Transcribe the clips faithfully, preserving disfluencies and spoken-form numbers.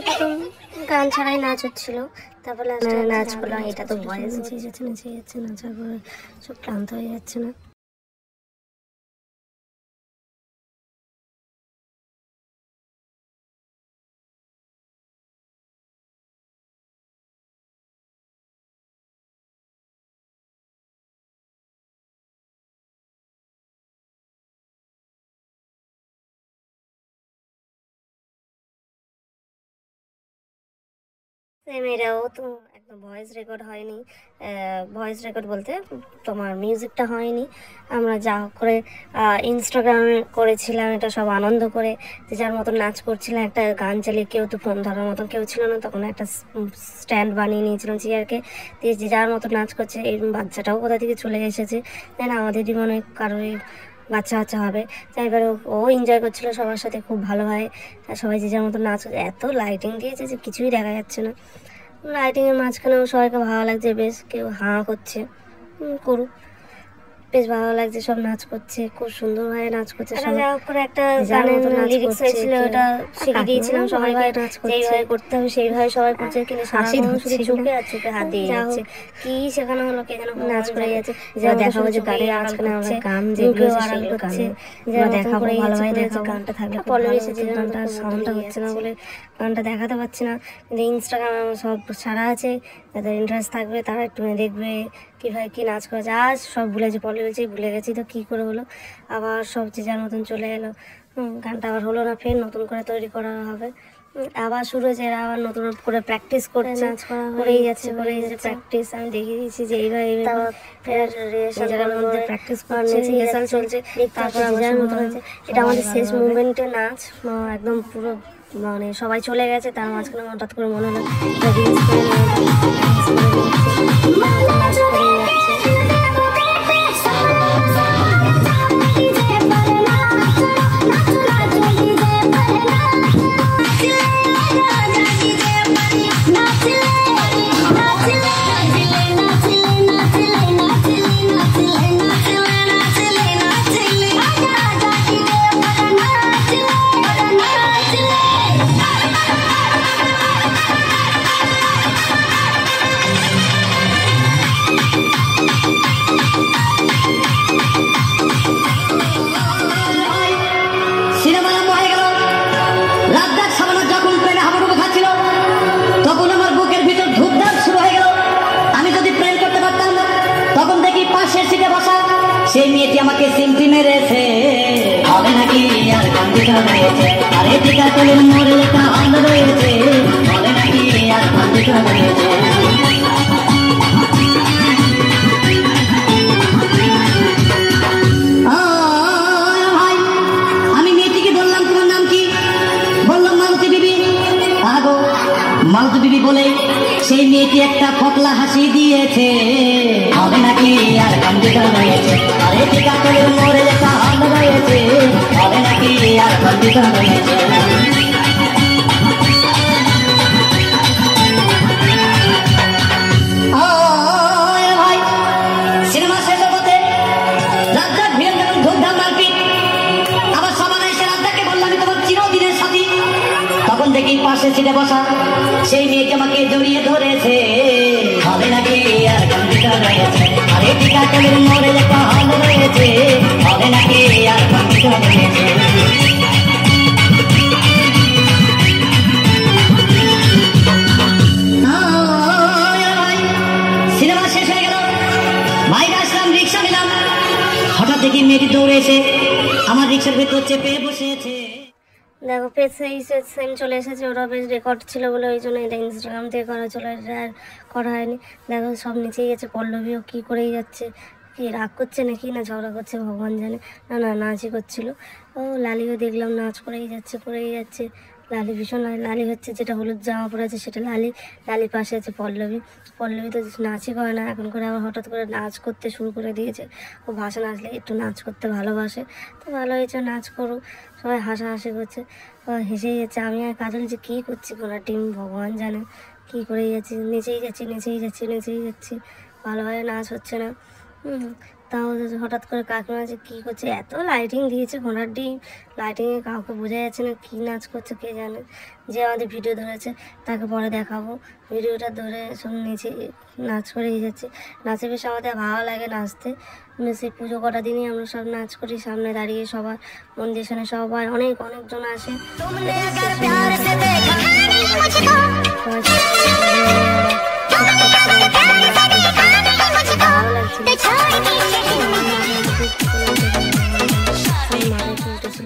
প্রথম গান ছাড়াই নাচ হচ্ছিল, তারপর লাস্টে নাচ করলাম। এটা তো ভয়েস নেচে যাচ্ছে নেচে যাচ্ছে নাচার পরে সব ক্লান্ত হয়ে যাচ্ছে না। সেম এটাও তো একদম ভয়েস রেকর্ড হয়নি, ভয়েস রেকর্ড বলতে তোমার মিউজিকটা হয়নি। আমরা যা হোক করে ইনস্টাগ্রামে করেছিলাম, এটা সব আনন্দ করে যে যার মতন নাচ করছিলাম। একটা গান চালিয়ে, কেউ তো ফোন ধরার মতন কেউ ছিল না, তখন একটা স্ট্যান্ড বানিয়ে নিয়েছিলাম চেয়ারকে দিয়ে, যে যার মতো নাচ করছে। এই বাচ্চাটাও কোথা থেকে চলে এসেছে তাই না, আমাদের জীবনে কারোরই বাচ্চা বাচ্চা হবে তাই এবার ও এনজয় করছিল সবার সাথে খুব ভালোভাবে। সবাই যে যার মতো নাচ, এত লাইটিং দিয়েছে যে কিছুই দেখা যাচ্ছে না। লাইটিংয়ের মাঝখানেও সবাইকে ভালো লাগছে, বেশ কেউ হাঁ করছে, করুক, বেশ ভালো লাগছে। সব নাচ করছে, খুব সুন্দরভাবে নাচ করছে। যা হোক করে একটা গানের লিরিক্স হয়েছিল, ওটা শিখিয়ে দিয়েছিলাম সবাইকে, যেইভাবে করতে হবে সেইভাবে সবাই করছে। কিন্তু সারাক্ষণ শুধু চোখে আর চোখে হাত দিয়ে যাচ্ছে, কি শেখানো হলো কে যেন নাচ করে যাচ্ছে। যা দেখাবো যে গানের মাঝখানে আমরা গান যেগুলো আড়াল করছে, যা দেখাবো ভালোভাবে দেখাবো। গানটা থাকলে পল্লবী এসেছে, গানটা সাউন্ডটা হচ্ছে না বলে গানটা দেখাতে পারছি না। কিন্তু ইনস্টাগ্রামে সব ছাড়া আছে, যাদের ইন্টারেস্ট থাকবে তারা একটু দেখবে কীভাবে কী নাচ করেছে। আজ সব ভুলেছি, পল্লবী বলছি ভুলে গেছি তো কী করে হলো, আবার সব যে যার মতন চলে এলো। গানটা আবার হলো না, ফের নতুন করে তৈরি করা হবে, আবার শুরু হয়েছে। এরা আবার নতুন করে প্র্যাকটিস করছে, নাচ করা করেই যাচ্ছে করেই যাচ্ছে প্র্যাকটিস। আমি দেখিয়ে দিয়েছি যে এইভাবে এইভাবে ফের নিজেদের মধ্যে প্র্যাকটিস করছে, রিহার্সাল চলছে, তারপর যার মতো হয়েছে। এটা আমাদের শেষ মুভমেন্টের নাচ, একদম পুরো মানে সবাই চলে গেছে, তার মাঝখানে হঠাৎ করে মনে হলো রিলস করে নাচ করে যাচ্ছে। সেই মেয়েটি আমাকে সিমটি মেরেছে, হবে নাকি আর কান্দিটা রয়েছে, আরে টিকা তোলে মরে লেখা অন্ধ রয়েছে, হবে নাকি আর কান্দিটা রয়েছে। আমি মেয়েটিকে বললাম তোমার নাম কি? বললাম মালতী বিবি। আগো মালতী বিবি বলে সেই মেয়েটি একটা ফকলা হাসি দিয়েছে, হবে নাকি আর কান্দিটা রয়েছে, আরে টিকা তোলে মরে লেখা অন্ধ রয়েছে, হবে নাকি আর কান্দিটা রয়েছে। ভাই সিনেমা শেষ হতে রাজ্জাক ভিড় গেল, ধুমধাম মারপিট। আবার সবাই এসে রাজ্জাককে বললাম আমি তোমার চিরদিনের সাথী। তখন দেখি পাশে সিটে বসা সেই মেয়েকে আমাকে জড়িয়ে ধরেছে, হবে নাকি আর কান্দিটা রয়েছে, আরে টিকা তোলে মরে লেখা অন্ধ রয়েছে, হবে নাকি আর কান্দিটা রয়েছে। সিনেমা শেষ হয়ে গেল, বাইরে আসলাম, রিক্সা নিলাম। হঠাৎ দেখি মেয়েটি দৌড়ে এসে আমার রিক্সার ভেতর চেপে বসেছে। দেখো পেজ সেই সেম চলে এসেছে, ওরা বেশ রেকর্ড ছিল বলে ওই জন্য এটা ইনস্টাগ্রাম থেকে করা চলে, এটা আর করা হয়নি। দেখো সব নিচেই গেছে, পল্লবীও কী করেই যাচ্ছে, কি রাগ করছে নাকি না ঝগড়া করছে ভগবান জানে, না না নাচই করছিল। ও লালিও দেখলাম নাচ করেই যাচ্ছে করেই যাচ্ছে। লালি ভীষণ লালি হচ্ছে, যেটা হলুদ জামা পরে আছে সেটা লালি, লালির পাশে আছে পল্লবী। পল্লবী তো নাচই করে না, এখন করে আবার হঠাৎ করে নাচ করতে শুরু করে দিয়েছে। ও ভাষা নাচলে একটু নাচ করতে ভালোবাসে, তো ভালো হয়েছে, নাচ করুক। সবাই হাসাহাসি করছে, হেসেই যাচ্ছে। আমি আর কাজল যে কী করছি গোটা টিম ভগবান জানে কী করেই যাচ্ছি, নেচেই যাচ্ছি নেচেই যাচ্ছি নেচেই যাচ্ছি, ভালোভাবে নাচ হচ্ছে না। হুম তাও হঠাৎ করে কাকিমা যে কী করছে, এত লাইটিং দিয়েছে ঘোড়ার ডিম, লাইটিংয়ে কাউকে বোঝা যাচ্ছে না কী নাচ করছে কে জানে। যে আমাদের ভিডিও ধরেছে তাকে পরে দেখাবো, ভিডিওটা ধরে সব নিচে নাচ করেই যাচ্ছে। নাচে বেশ আমাদের ভালো লাগে নাচতে, সেই পুজো কটা দিনই আমরা সব নাচ করি, সামনে দাঁড়িয়ে সবার মন্দির সামনে সবাই অনেক অনেকজন আসে। ভালো লাগছিল।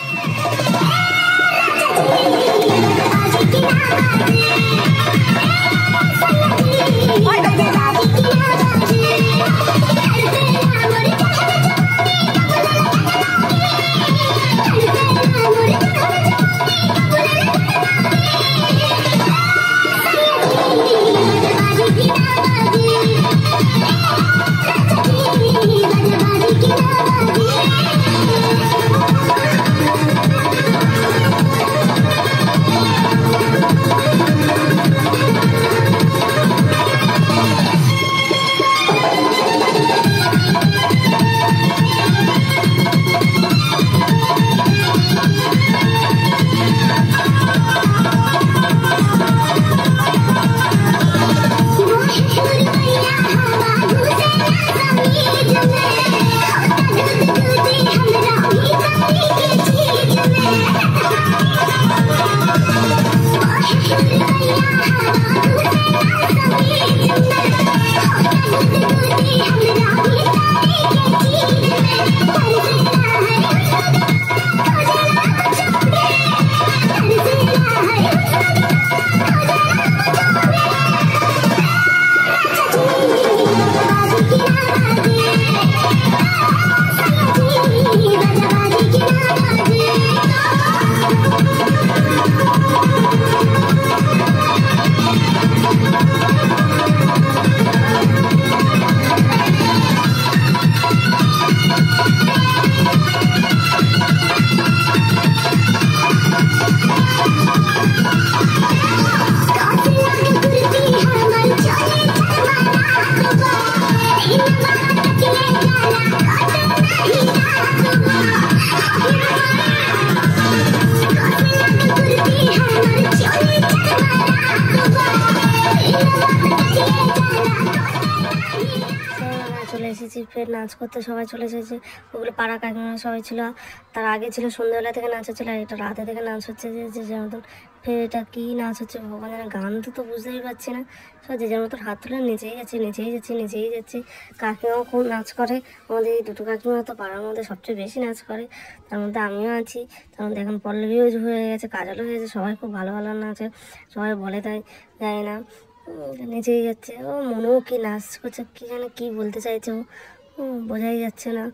চলে এসেছি ফের নাচ করতে, সবাই চলে এসেছে। ওগুলো পাড়া কাকিমা সবাই ছিল, তার আগে ছিল সন্ধ্যাবেলা থেকে নাচ হচ্ছিলো, আর এটা রাতে থেকে নাচ হচ্ছে। যে যে যার মতন ফের এটা কী নাচ হচ্ছে ভগবান জানে, গান তো তো বুঝতেই পারছি না। সব যে যার মতন হাত তুলে নেচেই যাচ্ছে নেচেই যাচ্ছে নেচেই যাচ্ছে। কাকিমাও খুব নাচ করে, আমাদের এই দুটো কাকিমা তো পাড়ার মধ্যে সবচেয়ে বেশি নাচ করে, তার মধ্যে আমিও আছি। তার মধ্যে এখন পল্লবীও হয়ে গেছে, কাজলও হয়েছে, সবাই খুব ভালো ভালো নাচে, সবাই বলে তাই যায় না, নেচেই যাচ্ছে। ও মনেও কি নাচ করছে, কী জানে কী বলতে চাইছে ও, বোঝাই যাচ্ছে না,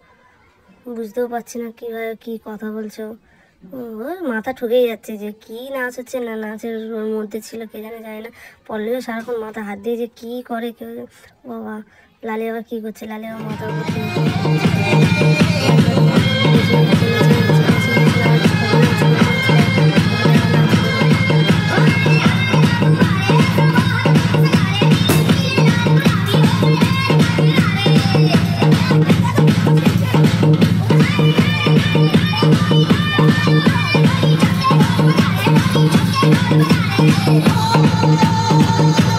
বুঝতেও পারছি না কীভাবে কী কথা বলছো। ওর মাথা ঠুকেই যাচ্ছে যে কী নাচ হচ্ছে না নাচের ওর মধ্যে ছিল কে জানে যায় না। পল্লবীও সারাক্ষণ মাথা হাত দিয়ে যে কী করে কেউ, বাবা লালি আবার কী করছে, লালি আবার মাথার উপর Oh,